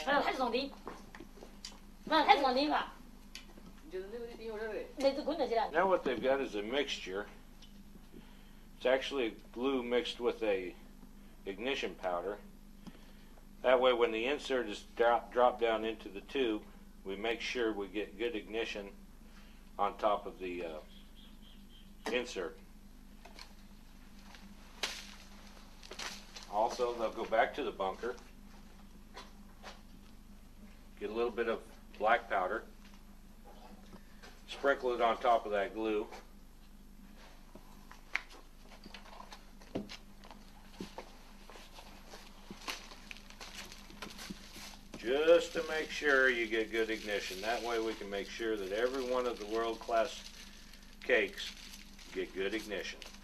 那还是弄的，那还是弄的吧。 Now what they've got is a mixture. It's actually glue mixed with a ignition powder. That way when the insert is dropped down into the tube, we make sure we get good ignition on top of the insert. Also, they'll go back to the bunker, get a little bit of black powder, sprinkle it on top of that glue. Just to make sure you get good ignition. That way we can make sure that every one of the world-class cakes get good ignition.